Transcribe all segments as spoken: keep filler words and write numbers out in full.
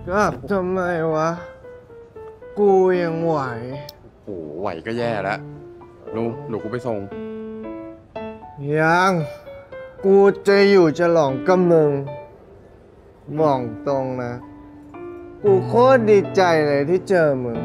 กลับทำไมวะกูยังไหวโอ้ไหวก็แย่แล้วลุงหนูกูไปส่งยังกูจะอยู่จะหลองกับมึงบอกตรงนะกูโคตรดีใจเลยที่เจอมึง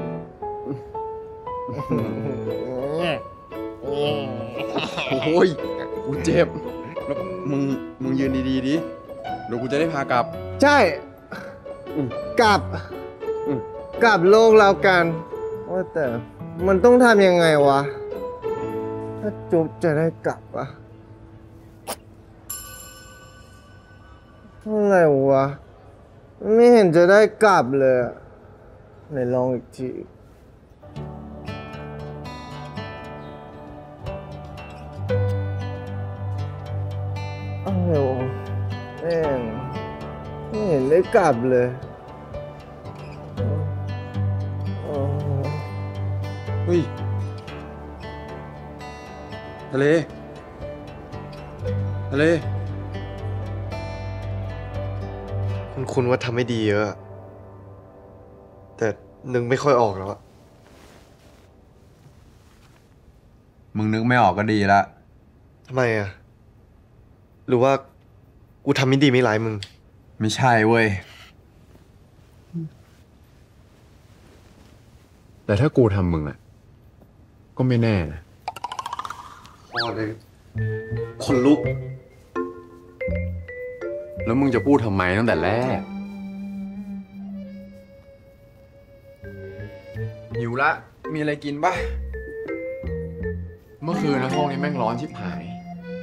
โอ้ยกูเจ็บแล้วมึงมึงยืนดีๆดิเดี๋ยวกูจะได้พากลับใช่กลับกลับโลกแล้วกันว่าแต่มันต้องทำยังไงวะถ้าจุ๊บจะได้กลับอะอะไรวะไม่เห็นจะได้กลับเลยไหนลองอีกทีอะไรวะแม่งไม่เห็นได้กลับเลยเฮ้ยทะเลทะเลคุณคุณว่าทำไม่ดีเยอะแต่นึกไม่ค่อยออกแล้วมึงนึกไม่ออกก็ดีละทำไมอ่ะหรือว่ากูทำไม่ดีไม่ร้ายมึงไม่ใช่เว้ยแต่ถ้ากูทำมึงอ่ะก็ไม่แน่นะพอเลยคนลุกแล้วมึงจะพูดทำไมตั้งแต่แรกหิวละมีอะไรกินปะเมื่อคืนนะห้องนี้แม่งร้อนชิบหาย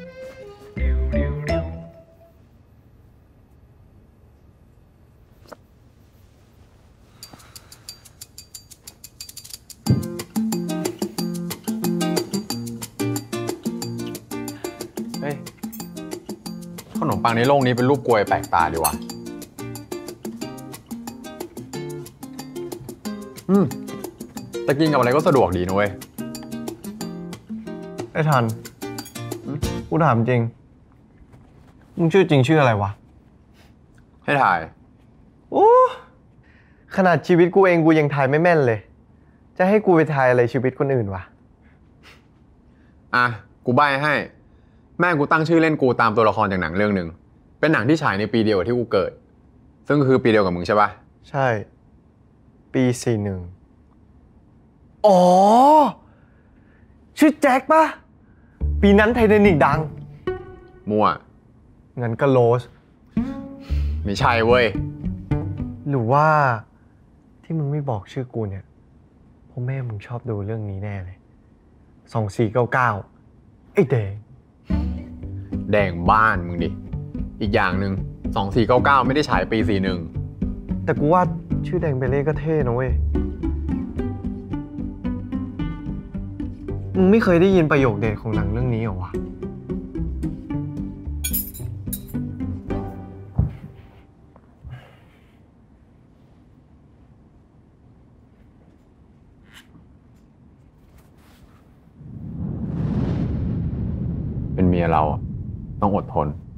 เฮ้ยขนมปังในโลกนี้เป็นรูปกลวยแปลกตาดีวะอืมแต่กินกับอะไรก็สะดวกดีนะเว้ยไอ้ทันกูถามจริงมึงชื่อจริงชื่ออะไรวะให้ถ่ายโอ้ขนาดชีวิตกูเองกูยังทายไม่แม่นเลยจะให้กูไปทายอะไรชีวิตคนอื่นวะอ่ะกูใบ้ให้แม่กูตั้งชื่อเล่นกูตามตัวละครจากหนังเรื่องหนึ่งเป็นหนังที่ฉายในปีเดียวกับที่กูเกิดซึ่งคือปีเดียวกับมึงใช่ปะใช่ปีสี่หนึ่งอ๋อชื่อแจ็คปะปีนั้นไททานิคดังมั่วงั้นก็โรสไม่ใช่เว้ยหรือว่าที่มึงไม่บอกชื่อกูเนี่ยเพราะแม่มึงชอบดูเรื่องนี้แน่เลยสองสี่เก้าเก้าไอ้แดงแดงบ้านมึงดิอีกอย่างหนึ่งสองสี่เก้าเก้าไม่ได้ฉายปีสี่หนึ่งแต่กูว่าชื่อแดงเบเล่ก็เท่นะเว้ยมึงไม่เคยได้ยินประโยคเด็ดของหนังเรื่องนี้เหรอวะเป็นเมียเราต้องอดทน